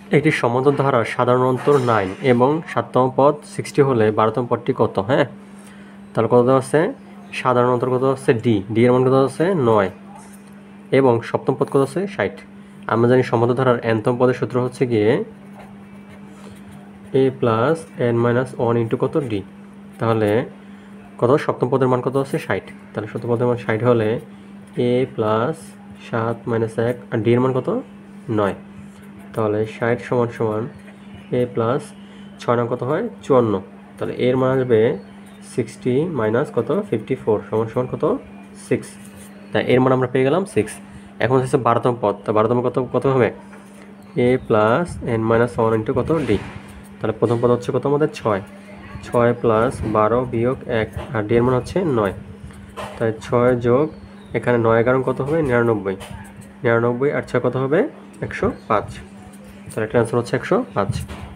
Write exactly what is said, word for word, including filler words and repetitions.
একটি সমান্তর ধারার সাধারণ অন্তর নাইন এবং সাততম পদ সিক্সটি হলে বারোতম পদটি কত? হ্যাঁ, তাহলে কত দেওয়া আছে? সাধারণ অন্তর কত হচ্ছে ডি, ডি এর মান কত হচ্ছে নয় এবং সপ্তম পদ কত হচ্ছে ষাট। আমরা জানি সমান্তর ধারার এনতম পদের সূত্র হচ্ছে গিয়ে a plus n minus one into কত ডি। তাহলে কত? সপ্তম পদের মান কত হচ্ছে ষাট। তাহলে সপ্তম পদের মান ষাট হলে এ প্লাস সাত মাইনাস এক আর ডি এর মান কত? নয়। তাহলে ষাট সমান সমান এ প্লাস ছয় নং কত হয়? চুয়ান্ন। তাহলে এর মান আসবে সিক্সটি মাইনাস কত? ফিফটি ফোর সমান সমান কত? সিক্স। তাই এর মান আমরা পেয়ে গেলাম সিক্স। এখন হচ্ছে বারোতম পদ। তা বারোতম কত কত হবে? A plus n minus one into কত ডি। তাহলে প্রথম পদ হচ্ছে কত আমাদের? ছয়। ছয় প্লাস বারো বিয়োগ এক আর ডি এর মান হচ্ছে নয়। তাই ছয় যোগ এখানে নয় এগারো কত হবে? নিরানব্বই। নিরানব্বই আর ছয় কত হবে? একশো পাঁচ। তাহলে একটা অ্যান্সার হচ্ছে একশো পাঁচ।